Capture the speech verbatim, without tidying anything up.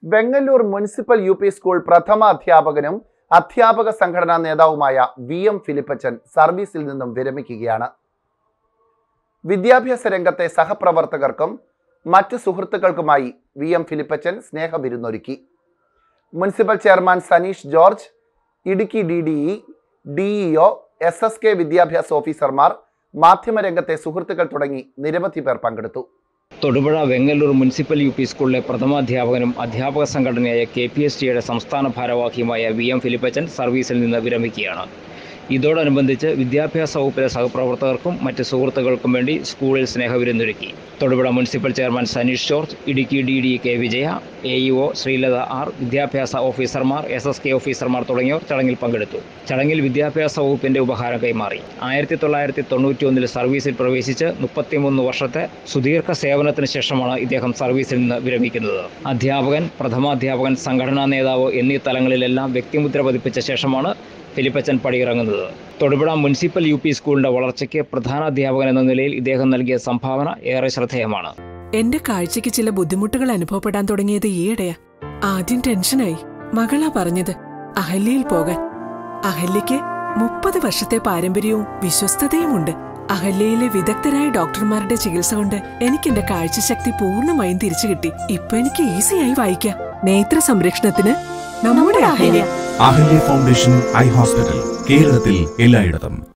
Vengallur municipal U P school പ്രഥമ അധ്യാപകനും അധ്യാപക സംഘടനാ നേതാവുമായ വി എം ഫിലിപ്പച്ചൻ സർവീസിൽ നിന്നും വിരമിക്കുകയാണ്. വിദ്യാഭ്യാസ രംഗത്തെ സഹപ്രവർത്തകർക്കും മറ്റു സുഹൃത്തുക്കൾക്കുമായി വി എം ഫിലിപ്പച്ചൻ സ്നേഹവിരുന്നൊരുക്കി. Municipal chairman Saneesh George, Idukki D D E, D E O, S S K വിദ്യാഭ്യാസ ഓഫീസർമാർ, മാധ്യമരംഗത്തെ സുഹൃത്തുക്കൾ തുടങ്ങി നിരവധി പേർ പങ്കെടുത്തു. Thodupuzha Vengalloor municipal U P സ്കൂളിലെ പ്രഥമാധ്യാപകനും അധ്യാപക സംഘടനയായ കെ പി എസ് ടിയുടെ സംസ്ഥാന ഭാരവാഹിയുമായ വി എം ഫിലിപ്പച്ചൻ സർവീസിൽ നിന്ന് വിരമിക്കുകയാണ്. ഇതോടനുബന്ധിച്ച് വിദ്യാഭ്യാസ വകുപ്പിലെ സഹപ്രവർത്തകർക്കും മറ്റ് സുഹൃത്തുക്കൾക്കും വേണ്ടി സ്കൂളിൽ സ്നേഹവിരുന്നൊരുക്കി. Thodupuzha municipal chairman Saneesh George, Idukki D D K Vijaya, A E O Sreelatha R, വിദ്യാഭ്യാസ ഓഫീസർമാർ, എസ് എസ് കെ ഓഫീസർമാർ തുടങ്ങിയവർ ചടങ്ങിൽ പങ്കെടുത്തു. ചടങ്ങിൽ വിദ്യാഭ്യാസ വകുപ്പിന്റെ ഉപഹാരം കൈമാറി. ആയിരത്തി തൊള്ളായിരത്തി തൊണ്ണൂറ്റി ഒന്നിൽ സർവീസിൽ പ്രവേശിച്ച് മുപ്പത്തിമൂന്ന് വർഷത്തെ സുദീർഘ സേവനത്തിന് ശേഷമാണ് ഇദ്ദേഹം സർവീസിൽ നിന്ന് വിരമിക്കുന്നത്. അധ്യാപകൻ, പ്രഥമാധ്യാപകൻ, സംഘടനാ നേതാവ് എന്നീ തലങ്ങളിലെല്ലാം വ്യക്തിമുദ്ര പതിപ്പിച്ച ശേഷമാണ് ഫിലിപ്പച്ചൻ പടിയിറങ്ങുന്നത്. തൊടുപുഴ മുനിസിപ്പൽ യു പി സ്കൂളിന്റെ വളർച്ചയ്ക്ക് പ്രധാനാധ്യാപകൻ എന്ന നിലയിൽ ഇദ്ദേഹം നൽകിയ സംഭാവന ഏറെ ശ്രദ്ധേയമാണ്. എന്റെ കാഴ്ചയ്ക്ക് ചില ബുദ്ധിമുട്ടുകൾ അനുഭവപ്പെടാൻ തുടങ്ങിയത് ഈയിടെയാ. ആദ്യം ടെൻഷനായി. മകളാ പറഞ്ഞത് അഹല്യയിൽ പോകാൻ. അഹല്യയ്ക്ക് മുപ്പത് വർഷത്തെ പാരമ്പര്യവും വിശ്വസ്തതയുമുണ്ട്. അഹല്യയിലെ വിദഗ്ധരായ ഡോക്ടർമാരുടെ ചികിത്സ കൊണ്ട് എനിക്ക് എന്റെ കാഴ്ചശക്തി പൂർണ്ണമായും തിരിച്ചു കിട്ടി. ഇപ്പൊ എനിക്ക് ഈസിയായി വായിക്കാം. നേത്ര സംരക്ഷണത്തിന് നമ്മുടെ Ahalya. Ahalya foundation eye hospital, കേരളത്തിൽ എല്ലായിടത്തും.